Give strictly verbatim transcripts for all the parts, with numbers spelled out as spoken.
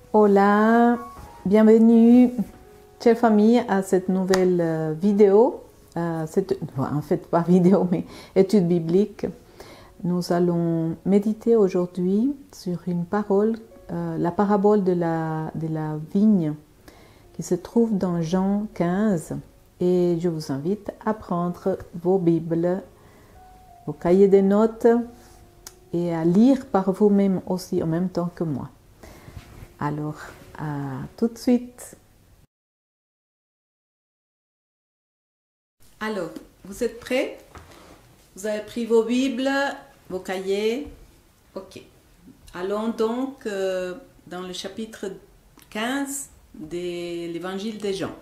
Hola, bienvenue, chère famille, à cette nouvelle euh, vidéo. Euh, cette, en fait, pas vidéo, mais étude biblique. Nous allons méditer aujourd'hui sur une parole, euh, la parabole de la, de la vigne, qui se trouve dans Jean quinze. Et je vous invite à prendre vos Bibles, vos cahiers de notes et à lire par vous-même aussi en même temps que moi. Alors, à tout de suite. Alors, vous êtes prêts? Vous avez pris vos Bibles, vos cahiers? Ok. Allons donc euh, dans le chapitre quinze de l'évangile de Jean.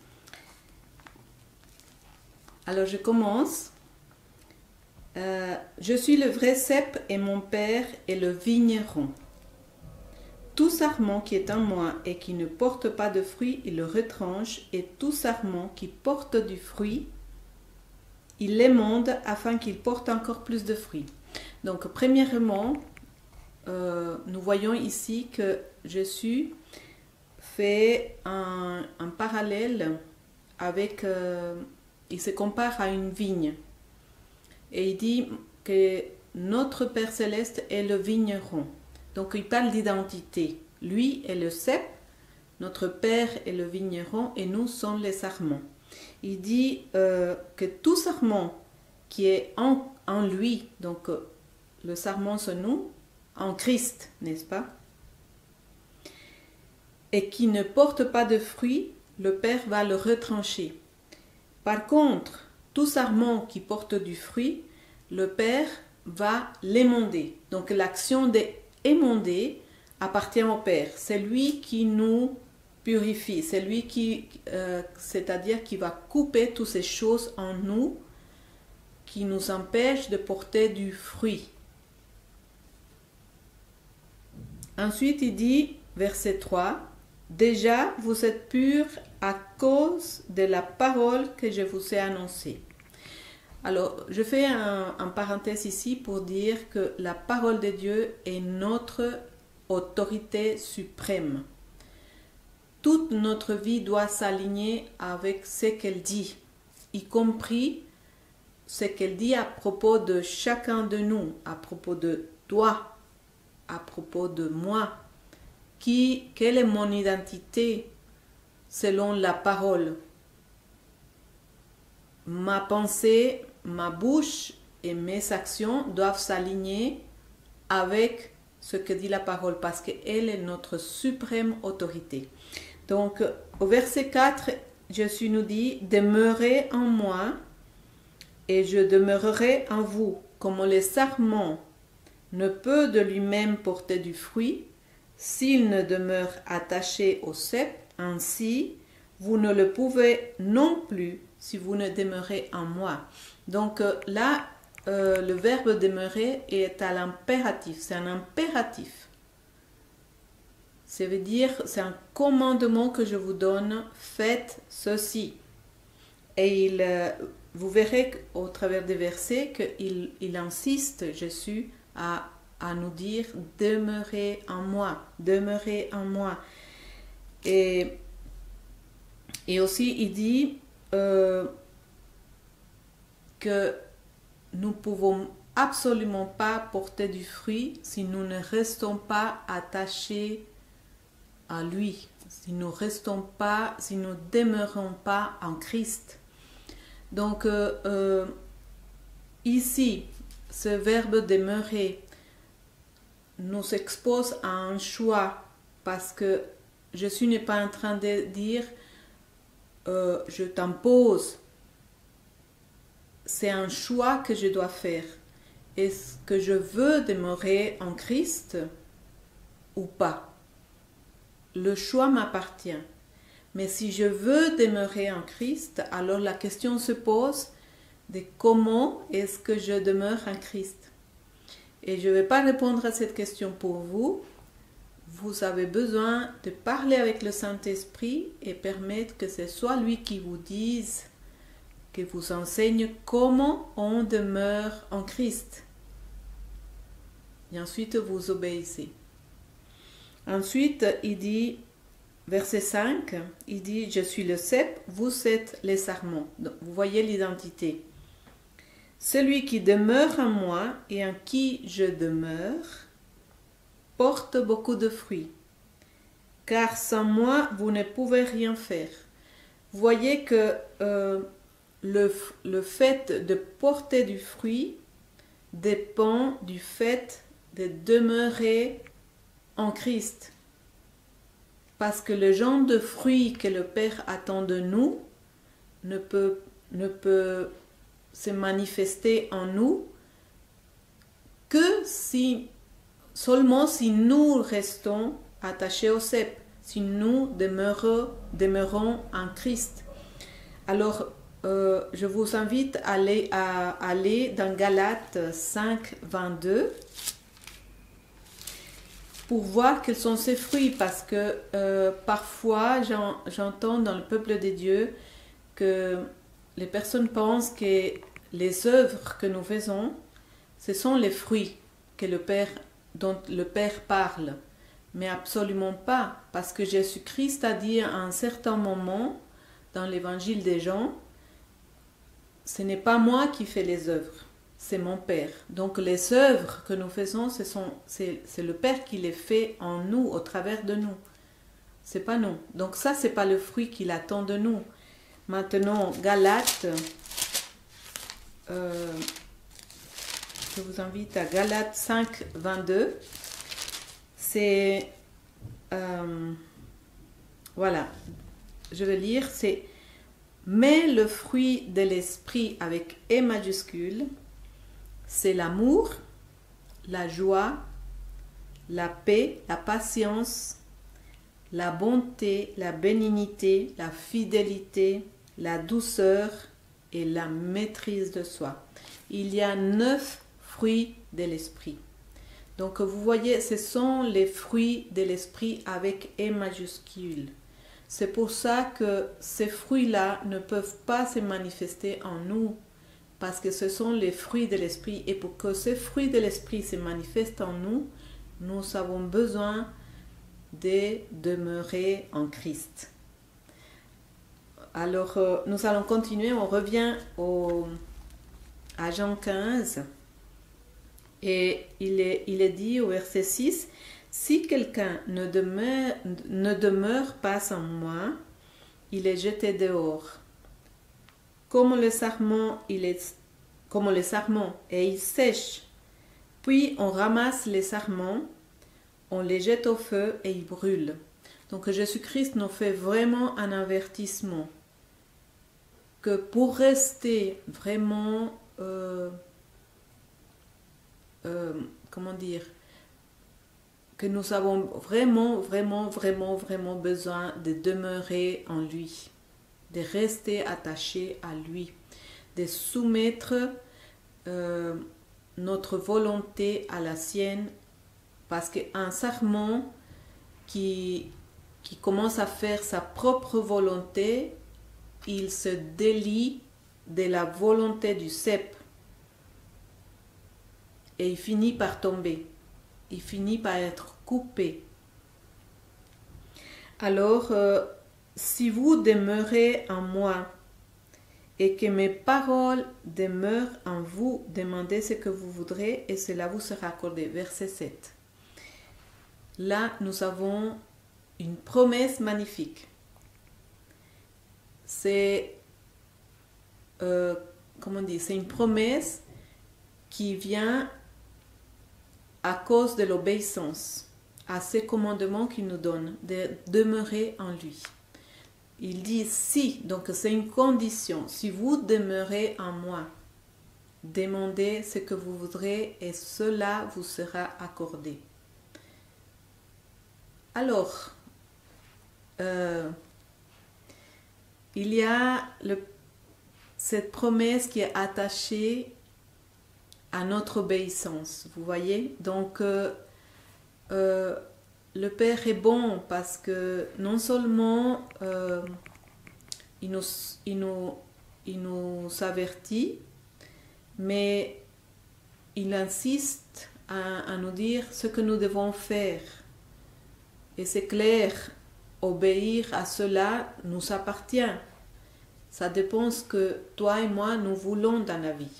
Alors, je commence. Euh, je suis le vrai cep et mon père est le vigneron. Tout sarment qui est en moi et qui ne porte pas de fruit, il le retranche, et tout sarment qui porte du fruit, il l'émonde afin qu'il porte encore plus de fruits. Donc, premièrement, euh, nous voyons ici que Jésus fait un, un parallèle avec, euh, il se compare à une vigne. Et il dit que notre Père Céleste est le vigneron. Donc il parle d'identité. Lui est le cep, notre Père est le vigneron et nous sommes les sarments. Il dit euh, que tout sarment qui est en, en lui, donc euh, le sarment c'est nous, en Christ, n'est-ce pas? Et qui ne porte pas de fruits, le Père va le retrancher. Par contre, tout sarment qui porte du fruit, le Père va l'émonder. Donc l'action d'émonder appartient au Père. C'est lui qui nous purifie. C'est lui qui, euh, c'est-à-dire qui va couper toutes ces choses en nous qui nous empêchent de porter du fruit. Ensuite, il dit, verset trois, « Déjà, vous êtes purs à cause de la parole que je vous ai annoncée. » Alors, je fais un, un parenthèse ici pour dire que la parole de Dieu est notre autorité suprême. Toute notre vie doit s'aligner avec ce qu'elle dit, y compris ce qu'elle dit à propos de chacun de nous, à propos de toi, à propos de moi. Qui, quelle est mon identité selon la parole? Ma pensée, ma bouche et mes actions doivent s'aligner avec ce que dit la parole parce qu'elle est notre suprême autorité. Donc, au verset quatre, Jésus nous dit « Demeurez en moi et je demeurerai en vous. Comme le sarment ne peut de lui-même porter du fruit, s'il ne demeure attaché au cep, ainsi, vous ne le pouvez non plus si vous ne demeurez en moi. » Donc là, euh, le verbe demeurer est à l'impératif. C'est un impératif. Ça veut dire, c'est un commandement que je vous donne, faites ceci. Et il, euh, vous verrez au travers des versets qu'il il insiste, Jésus, à, à nous dire, demeurez en moi, demeurez en moi. Et, et aussi, il dit, euh, que nous ne pouvons absolument pas porter du fruit si nous ne restons pas attachés à lui, si nous restons pas, si nous demeurons pas en Christ. Donc euh, euh, ici, ce verbe demeurer nous expose à un choix parce que Jésus n'est pas en train de dire euh, je t'impose. C'est un choix que je dois faire. Est-ce que je veux demeurer en Christ ou pas? Le choix m'appartient. Mais si je veux demeurer en Christ, alors la question se pose de comment est-ce que je demeure en Christ? Et je ne vais pas répondre à cette question pour vous. Vous avez besoin de parler avec le Saint-Esprit et permettre que ce soit lui qui vous dise, qui vous enseigne comment on demeure en Christ. Et ensuite, vous obéissez. Ensuite, il dit, verset cinq, il dit, je suis le cep, vous êtes les sarments. Donc, vous voyez l'identité. Celui qui demeure en moi et en qui je demeure porte beaucoup de fruits. Car sans moi, vous ne pouvez rien faire. Vous voyez que euh, le, le fait de porter du fruit dépend du fait de demeurer en Christ. Parce que le genre de fruit que le Père attend de nous ne peut, ne peut se manifester en nous que si, seulement si nous restons attachés au cep, si nous demeurons, demeurons en Christ. Alors, euh, je vous invite à aller, à aller dans Galates cinq, vingt-deux pour voir quels sont ces fruits, parce que euh, parfois j'en, j'entends dans le peuple de Dieu que les personnes pensent que les œuvres que nous faisons, ce sont les fruits que le Père, dont le Père parle. Mais absolument pas, parce que Jésus-Christ a dit à un certain moment dans l'évangile des Jean, ce n'est pas moi qui fais les œuvres, c'est mon Père. Donc les œuvres que nous faisons, ce sont, c'est, c'est le Père qui les fait en nous, au travers de nous. C'est pas nous. Donc ça, c'est pas le fruit qu'il attend de nous. Maintenant, Galates, euh, je vous invite à Galates cinq, vingt-deux. C'est, euh, voilà, je vais lire, c'est « Mais le fruit de l'esprit avec E majuscule, c'est l'amour, la joie, la paix, la patience, la bonté, la bénignité, la fidélité, la douceur et la maîtrise de soi. » Il y a neuf fruits de l'esprit. Donc vous voyez, ce sont les fruits de l'esprit avec E majuscule. C'est pour ça que ces fruits-là ne peuvent pas se manifester en nous, parce que ce sont les fruits de l'esprit. Et pour que ces fruits de l'esprit se manifestent en nous, nous avons besoin de demeurer en Christ. Alors, euh, nous allons continuer. On revient au, à Jean quinze. Et il est, il est dit au verset six, « Si quelqu'un ne demeure, ne demeure pas en moi, il est jeté dehors. Comme le sarment, il est, comme le sarment, et il sèche. Puis on ramasse les sarments, on les jette au feu et ils brûlent. » Donc Jésus-Christ nous fait vraiment un avertissement que pour rester vraiment... Euh, Euh, comment dire, que nous avons vraiment, vraiment, vraiment, vraiment besoin de demeurer en lui, de rester attachés à lui, de soumettre euh, notre volonté à la sienne, parce qu'un sarment qui, qui commence à faire sa propre volonté, il se délie de la volonté du cep. Et il finit par tomber. Il finit par être coupé. Alors, euh, si vous demeurez en moi et que mes paroles demeurent en vous, demandez ce que vous voudrez et cela vous sera accordé. Verset sept. Là, nous avons une promesse magnifique. C'est, euh, comment dire, c'est une promesse qui vient à cause de l'obéissance à ces commandements qu'il nous donne, de demeurer en lui. Il dit si, donc c'est une condition, si vous demeurez en moi, demandez ce que vous voudrez et cela vous sera accordé. Alors, euh, il y a le, cette promesse qui est attachée à notre obéissance, vous voyez. Donc, euh, euh, le Père est bon parce que non seulement euh, il, nous, il, nous, il nous avertit, mais il insiste à, à nous dire ce que nous devons faire Et c'est clair, obéir à cela nous appartient. Ça dépend ce que toi et moi nous voulons dans la vie.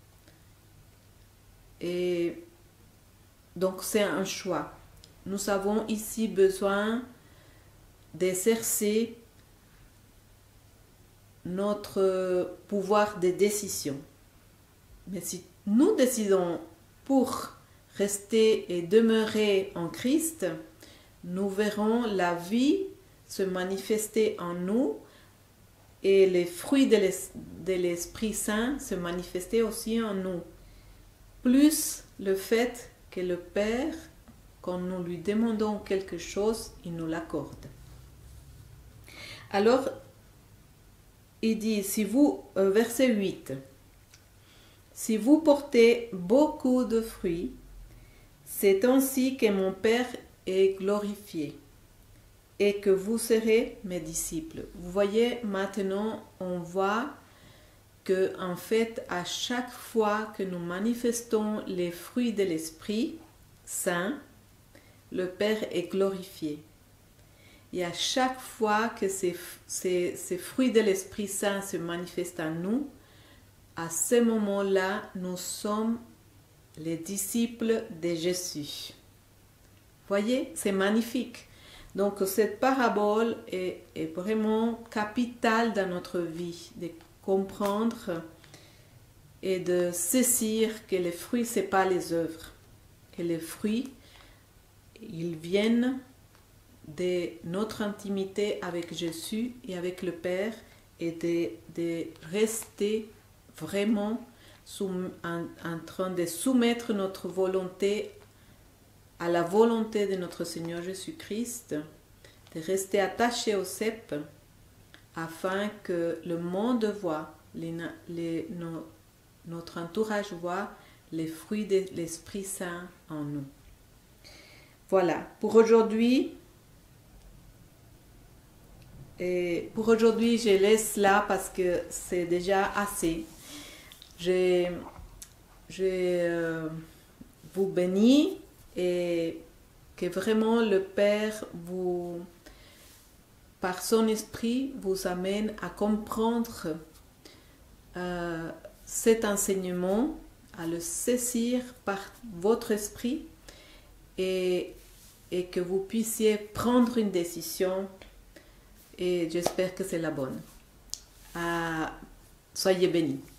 Et donc c'est un choix. Nous avons ici besoin d'exercer notre pouvoir de décision. Mais si nous décidons pour rester et demeurer en Christ, nous verrons la vie se manifester en nous et les fruits de l'Esprit Saint se manifester aussi en nous. Plus le fait que le Père, quand nous lui demandons quelque chose, il nous l'accorde. Alors, il dit, si vous, euh, verset huit, si vous portez beaucoup de fruits, c'est ainsi que mon Père est glorifié et que vous serez mes disciples. Vous voyez, maintenant, on voit que, en fait, à chaque fois que nous manifestons les fruits de l'Esprit Saint, le Père est glorifié. Et à chaque fois que ces, ces, ces fruits de l'Esprit Saint se manifestent en nous, à ce moment-là, nous sommes les disciples de Jésus. Voyez, c'est magnifique. Donc cette parabole est, est vraiment capitale dans notre vie, de comprendre et de saisir que les fruits, ce n'est pas les œuvres. Que les fruits, ils viennent de notre intimité avec Jésus et avec le Père et de, de rester vraiment sous, en, en train de soumettre notre volonté à la volonté de notre Seigneur Jésus-Christ, de rester attaché au cep afin que le monde voit, les, les, nos, notre entourage voit les fruits de l'Esprit Saint en nous. Voilà, pour aujourd'hui, et pour aujourd'hui, je laisse là parce que c'est déjà assez. Je, je euh, vous bénis et que vraiment le Père vous, par son esprit, vous amène à comprendre euh, cet enseignement, à le saisir par votre esprit et, et que vous puissiez prendre une décision et j'espère que c'est la bonne. Euh, soyez bénis.